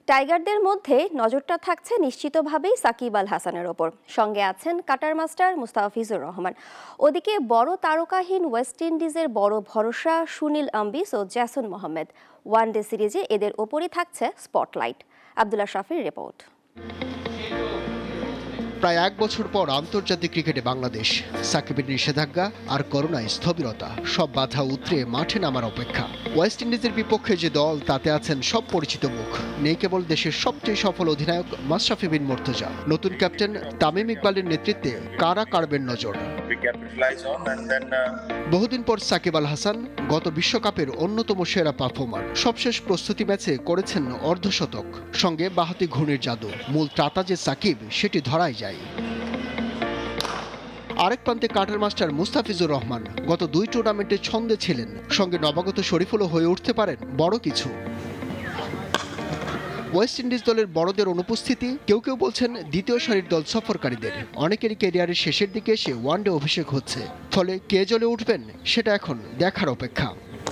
টাইগারদের মধ্যে নজরটা থাকছে নিশ্চিতভাবেই সাকিব আল হাসানের ওপর। সঙ্গে আছেন কাটার মাস্টার মুস্তাফিজুর রহমান। ওদিকে বড় তারকাহীন ওয়েস্ট ইন্ডিজের বড় ভরসা সুনীল আম্বিস ও জ্যাসন মোহাম্মদ। ওয়ানডে সিরিজে এদের ওপরই থাকছে স্পটলাইট। আব্দুল্লাহ শাফির রিপোর্ট। প্রায় এক বছর পর আন্তর্জাতিক ক্রিকেটে বাংলাদেশ। সাকিবের নিষেধাজ্ঞা আর করোনায় স্থবিরতা সব বাধা উতরে মাঠে নামার অপেক্ষা। ওয়েস্ট ইন্ডিজের বিপক্ষে যে দল, তাতে আছেন সব পরিচিত মুখ। নেই কেবল দেশের সবচেয়ে সফল অধিনায়ক মাশরাফি বিন মুর্তজা, নতুন ক্যাপ্টেন তামিম ইকবালের নেতৃত্বে কারা কাড়বেন নজর। বহুদিন পর সাকিব আল হাসান গত বিশ্বকাপের অন্যতম সেরা পারফর্মার। সবশেষ প্রস্তুতি ম্যাচে করেছেন অর্ধশতক, সঙ্গে বাহাতি ঘূর্ণির জাদু। মূল ত্রাতা যে সাকিব, সেটি ধরাই যায়। আরেক প্রান্তে কাটার মাস্টার মুস্তাফিজুর রহমান গত দুই টুর্নামেন্টে ছন্দে ছিলেন, সঙ্গে নবাগত শরীফুলও হয়ে উঠতে পারেন বড় কিছু। ওয়েস্ট ইন্ডিজ দলের বড়দের অনুপস্থিতি, কেউ কেউ বলছেন দ্বিতীয় সারির দল সফরকারীদের। অনেকেরই ক্যারিয়ারের শেষের দিকে এসে ওয়ানডে অভিষেক হচ্ছে, ফলে কে জ্বলে উঠবেন সেটা এখন দেখার অপেক্ষা।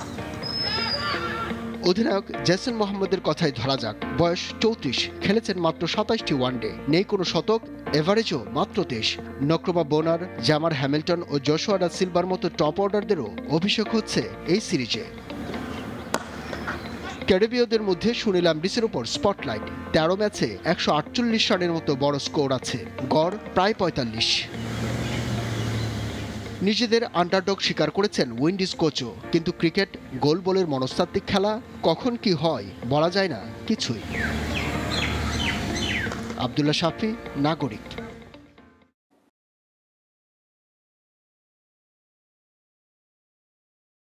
অধিনায়ক জ্যাসন মোহাম্মদের কথাই ধরা যাক। বয়স 34, খেলেছেন মাত্র 27টি ওয়ানডে, নেই কোনো শতক, এভারেজও মাত্র 23। নক্রমা বোনার, জামার হ্যামিল্টন ও জশুয়া ডা সিলভার মতো টপ অর্ডারদেরও অভিষেক হচ্ছে এই সিরিজে। ক্যারিবীয়দের মধ্যে সুনীল আম্বিসের উপর স্পটলাইট। 13 ম্যাচে 148 রানের মতো বড় স্কোর আছে, গড় প্রায় 45। নিজেদের আন্ডারডগ স্বীকার করেছেন উইন্ডিজ কোচও, কিন্তু ক্রিকেট গোল বলের মনস্তাত্ত্বিক খেলা, কখন কি হয় বলা যায় না কিছুই। আব্দুল্লাহ শাফি, নাগরিক।